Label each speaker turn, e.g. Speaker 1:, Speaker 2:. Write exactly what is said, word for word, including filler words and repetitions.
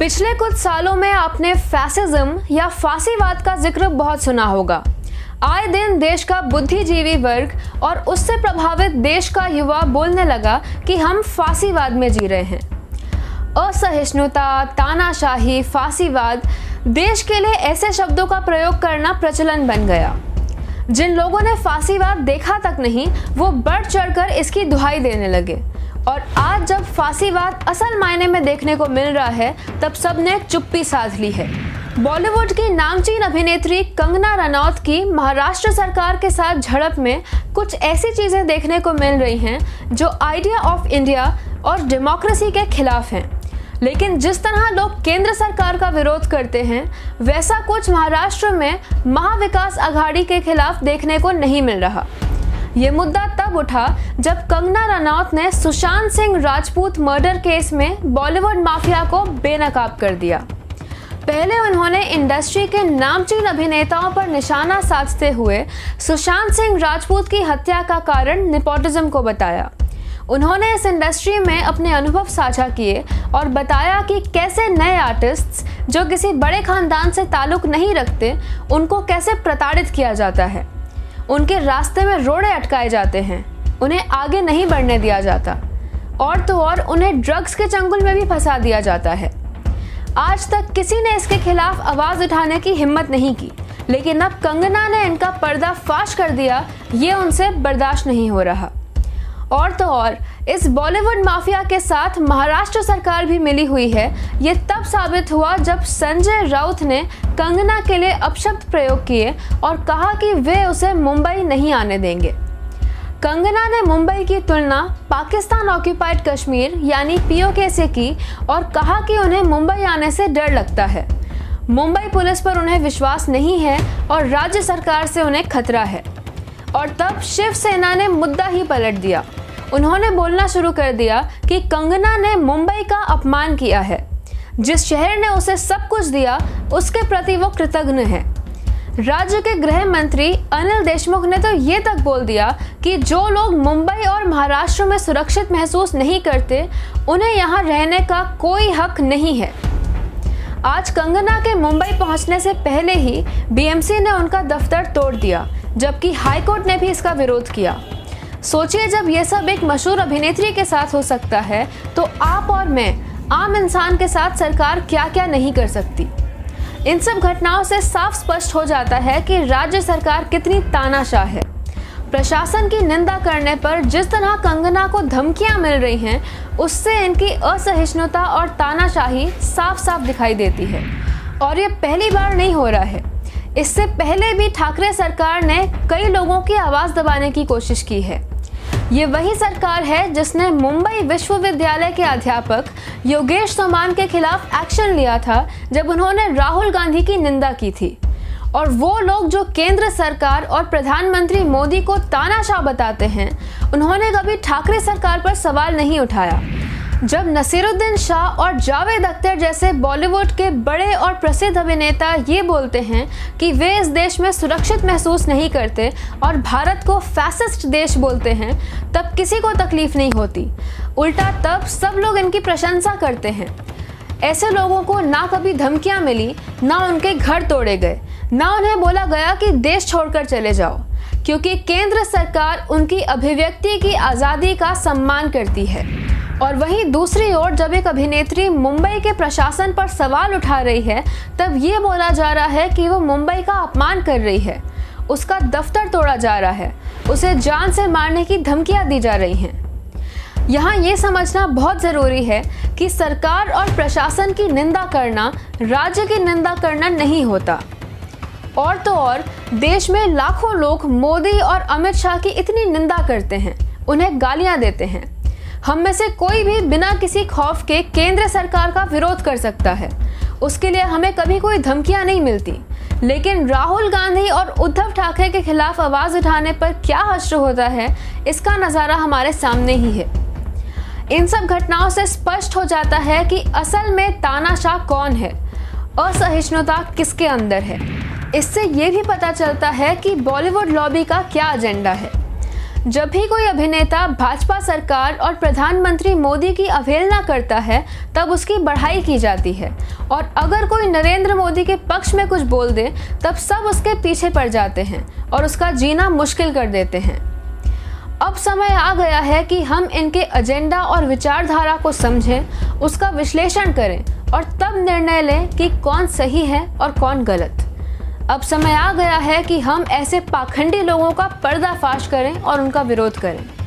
Speaker 1: पिछले कुछ सालों में आपने फैसिज्म या फांसीवाद का जिक्र बहुत सुना होगा। आए दिन देश का बुद्धिजीवी वर्ग और उससे प्रभावित देश का युवा बोलने लगा कि हम फांसीवाद में जी रहे हैं। असहिष्णुता, तानाशाही, फांसीवाद, देश के लिए ऐसे शब्दों का प्रयोग करना प्रचलन बन गया। जिन लोगों ने फांसीवाद देखा तक नहीं, वो बढ़ चढ़कर इसकी दुहाई देने लगे। और आज जब फांसीवाद असल मायने में देखने को मिल रहा है, तब सबने चुप्पी साध ली है। बॉलीवुड की नामचीन अभिनेत्री कंगना रनौत की महाराष्ट्र सरकार के साथ झड़प में कुछ ऐसी चीजें देखने को मिल रही हैं जो आइडिया ऑफ इंडिया और डेमोक्रेसी के खिलाफ हैं। लेकिन जिस तरह लोग केंद्र सरकार का विरोध करते हैं, वैसा कुछ महाराष्ट्र में महाविकास आघाड़ी के खिलाफ देखने को नहीं मिल रहा। ये मुद्दा तब उठा जब कंगना रनौत ने सुशांत सिंह राजपूत मर्डर केस में बॉलीवुड माफिया को बेनकाब कर दिया। पहले उन्होंने इंडस्ट्री के नामचीन अभिनेताओं पर निशाना साधते हुए सुशांत सिंह राजपूत की हत्या का कारण नेपोटिज्म को बताया। उन्होंने इस इंडस्ट्री में अपने अनुभव साझा किए और बताया कि कैसे नए आर्टिस्ट्स जो किसी बड़े खानदान से ताल्लुक नहीं रखते, उनको कैसे प्रताड़ित किया जाता है, उनके रास्ते में रोड़े अटकाए जाते हैं, उन्हें आगे नहीं बढ़ने दिया जाता, और तो और उन्हें ड्रग्स के चंगुल में भी फंसा दिया जाता है। आज तक किसी ने इसके खिलाफ आवाज़ उठाने की हिम्मत नहीं की, लेकिन अब कंगना ने इनका पर्दा फाश कर दिया। ये उनसे बर्दाश्त नहीं हो रहा। और तो और इस बॉलीवुड माफिया के साथ महाराष्ट्र सरकार भी मिली हुई है। ये तब साबित हुआ जब संजय राउत ने कंगना के लिए अपशब्द प्रयोग किए और कहा कि वे उसे मुंबई नहीं आने देंगे। कंगना ने मुंबई की तुलना पाकिस्तान ऑक्यूपाइड कश्मीर यानी पीओके से की और कहा कि उन्हें मुंबई आने से डर लगता है। मुंबई पुलिस पर उन्हें विश्वास नहीं है और राज्य सरकार से उन्हें खतरा है। और तब शिवसेना ने मुद्दा ही पलट दिया। उन्होंने बोलना शुरू कर दिया कि कंगना ने मुंबई का अपमान किया है। जिस शहर ने उसे सब कुछ दिया, उसके प्रति वो कृतज्ञ है। राज्य के गृह मंत्री अनिल देशमुख ने तो ये तक बोल दिया कि जो लोग मुंबई और महाराष्ट्र में सुरक्षित महसूस नहीं करते, उन्हें यहाँ रहने का कोई हक नहीं है। आज कंगना के मुंबई पहुंचने से पहले ही बीएमसी ने उनका दफ्तर तोड़ दिया, जबकि हाईकोर्ट ने भी इसका विरोध किया। सोचिए, जब ये सब एक मशहूर अभिनेत्री के साथ हो सकता है, तो आप और मैं आम इंसान के साथ सरकार क्या क्या नहीं कर सकती। इन सब घटनाओं से साफ स्पष्ट हो जाता है कि राज्य सरकार कितनी तानाशाह है। प्रशासन की निंदा करने पर जिस तरह कंगना को धमकियां मिल रही हैं, उससे इनकी असहिष्णुता और तानाशाही साफ साफ दिखाई देती है। और ये पहली बार नहीं हो रहा है। इससे पहले भी ठाकरे सरकार ने कई लोगों की आवाज़ दबाने की कोशिश की है। ये वही सरकार है जिसने मुंबई विश्वविद्यालय के अध्यापक योगेश सोमान के खिलाफ एक्शन लिया था जब उन्होंने राहुल गांधी की निंदा की थी। और वो लोग जो केंद्र सरकार और प्रधानमंत्री मोदी को तानाशाह बताते हैं, उन्होंने कभी ठाकरे सरकार पर सवाल नहीं उठाया। जब नसीरुद्दीन शाह और जावेद अख्तर जैसे बॉलीवुड के बड़े और प्रसिद्ध अभिनेता ये बोलते हैं कि वे इस देश में सुरक्षित महसूस नहीं करते और भारत को फैसिस्ट देश बोलते हैं, तब किसी को तकलीफ नहीं होती। उल्टा तब सब लोग इनकी प्रशंसा करते हैं। ऐसे लोगों को ना कभी धमकियां मिली, ना उनके घर तोड़े गए, ना उन्हें बोला गया कि देश छोड़कर चले जाओ, क्योंकि केंद्र सरकार उनकी अभिव्यक्ति की आज़ादी का सम्मान करती है। और वहीं दूसरी ओर जब एक अभिनेत्री मुंबई के प्रशासन पर सवाल उठा रही है, तब ये बोला जा रहा है कि वो मुंबई का अपमान कर रही है, उसका दफ्तर तोड़ा जा रहा है, उसे जान से मारने की धमकियां दी जा रही हैं। यहाँ ये समझना बहुत ज़रूरी है कि सरकार और प्रशासन की निंदा करना राज्य की निंदा करना नहीं होता। और तो और देश में लाखों लोग मोदी और अमित शाह की इतनी निंदा करते हैं, उन्हें गालियां देते हैं। हम में से कोई भी बिना किसी खौफ के केंद्र सरकार का विरोध कर सकता है, उसके लिए हमें कभी कोई धमकियां नहीं मिलती। लेकिन राहुल गांधी और उद्धव ठाकरे के खिलाफ आवाज़ उठाने पर क्या हश्र होता है, इसका नज़ारा हमारे सामने ही है। इन सब घटनाओं से स्पष्ट हो जाता है कि असल में तानाशाह कौन है, असहिष्णुता किसके अंदर है। इससे ये भी पता चलता है कि बॉलीवुड लॉबी का क्या एजेंडा है। जब भी कोई अभिनेता भाजपा सरकार और प्रधानमंत्री मोदी की अवहेलना करता है तब उसकी बढ़ाई की जाती है, और अगर कोई नरेंद्र मोदी के पक्ष में कुछ बोल दे तब सब उसके पीछे पड़ जाते हैं और उसका जीना मुश्किल कर देते हैं। अब समय आ गया है कि हम इनके एजेंडा और विचारधारा को समझें, उसका विश्लेषण करें और तब निर्णय लें कि कौन सही है और कौन गलत। अब समय आ गया है कि हम ऐसे पाखंडी लोगों का पर्दाफाश करें और उनका विरोध करें।